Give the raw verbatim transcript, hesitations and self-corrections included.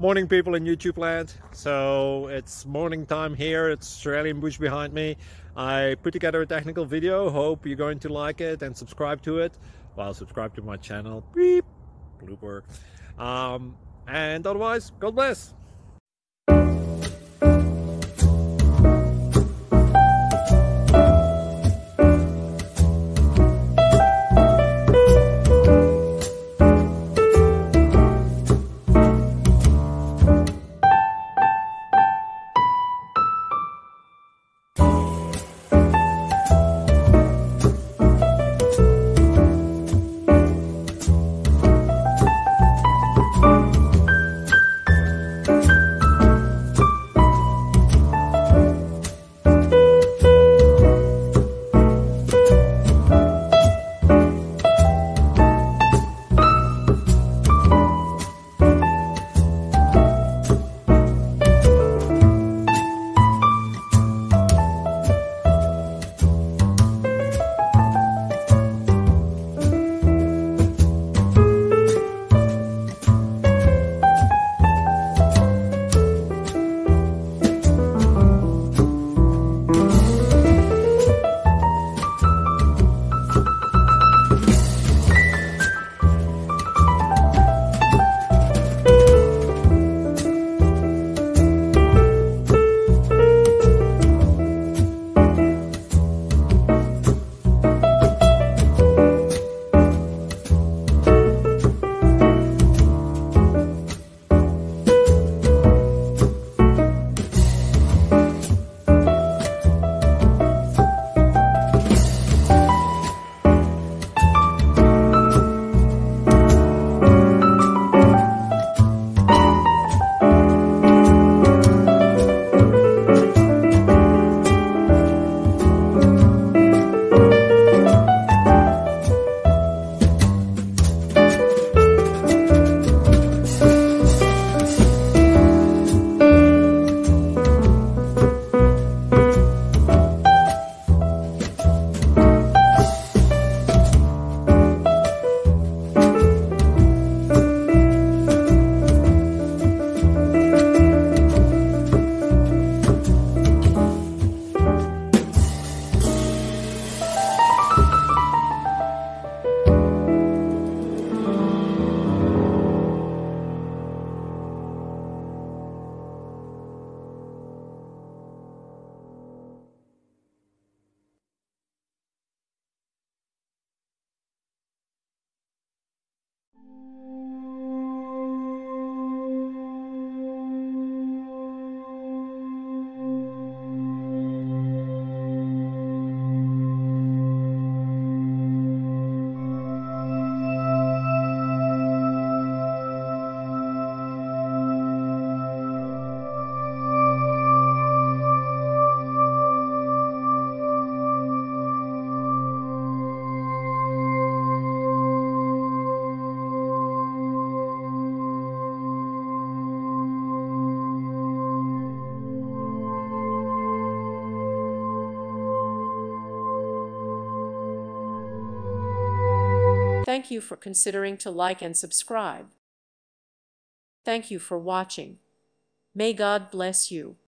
Morning, people in YouTube land. So it's morning time here. It's Australian bush behind me. I put together a technical video. Hope you're going to like it and subscribe to it. Well, subscribe to my channel. Beep. Blooper. Um, and otherwise, God bless. Thank you for considering to like and subscribe. Thank you for watching. May God bless you.